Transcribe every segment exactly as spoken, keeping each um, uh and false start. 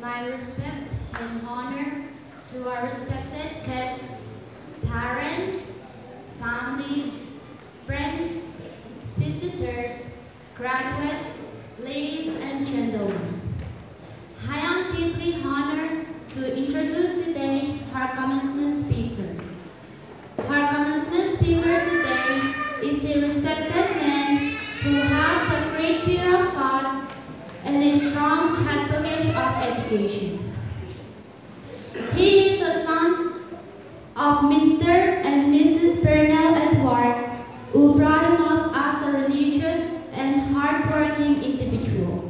my respect and honor to our respected guests, parents, families, friends, visitors, graduates, ladies and gentlemen. I am deeply honored to introduce today our commencement speaker. Our commencement speaker today is a respected man who has a great fear of God and a strong advocate of education. He is a son of Mister and Missus Pernell Edward, who brought him up as a religious and hardworking individual.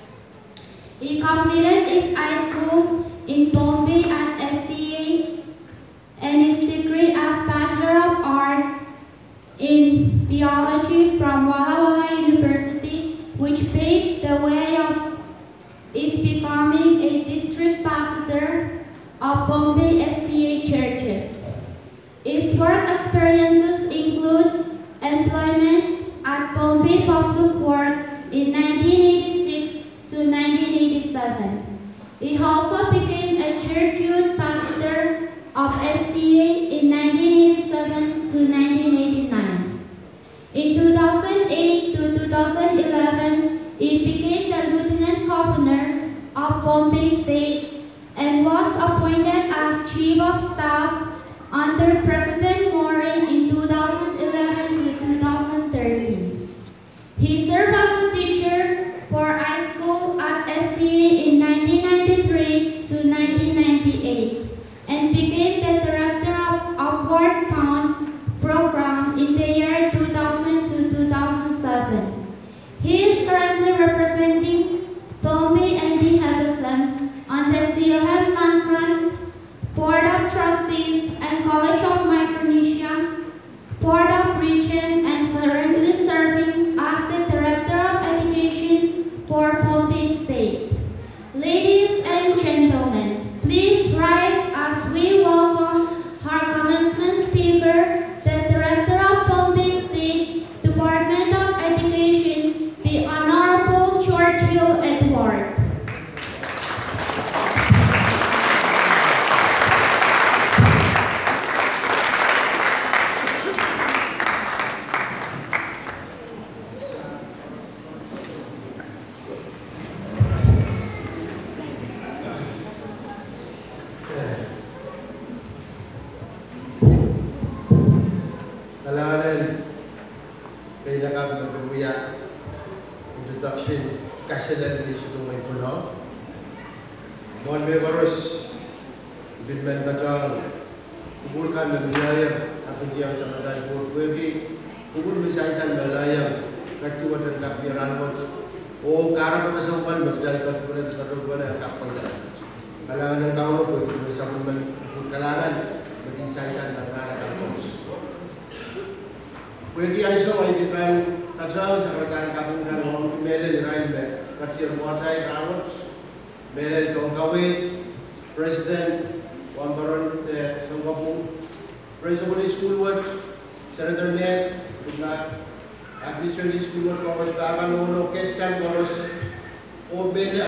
He completed his high school in Bombay at S T A and his degree as Bachelor of Arts in Theology from Walla Walla University, which paved the way of his becoming a district pastor of Bombay S T A churches. His work experiences include employment at Bombay Public Works in nineteen eighty-six to nineteen eighty-seven. He also became a church youth pastor of S T A in nineteen eighty-seven to nineteen eighty-nine. In two thousand eight to two thousand eleven, he became the Lieutenant Governor of Bombay State and was appointed as Chief of Staff under President Mori in two thousand eleven to two thousand thirteen. He served as a teacher for high school at S T A in nineteen ninety-three to nineteen ninety-eight and became the Director of Upward Bound Program in the year two thousand to two thousand seven. He is currently representing Bombay and the Hebeslem on the C L M Land Grant Board of Trustees and College of Micronesia Board of Regents, and currently serving as the Director of Education for Bombay State. Ladies and gentlemen, please rise as we welcome our commencement speaker, the Director of Bombay State Department of Education, the Honorable George Hill Edward. Kailangan kailangan magbuya introduction kasi lang din sa tungay puno. Mon me baros binman batang kubulkan melayar apa dia sama dan bagi kubul misaisan melayar katuan dan kapiran bos oh karena kesemuan berjalan ke bulan terbulan kapal dah. Kailangan kamu pun bisa kailangan bertisaisan dan ada kampus. Bagi aiso ay dipan kacau sekretaris kapung kan orang mele rain be katir muatai rawat mele songkawit president wambaron te songkapung president school work senator net na administrative school work koros baban ono keskan koros o mele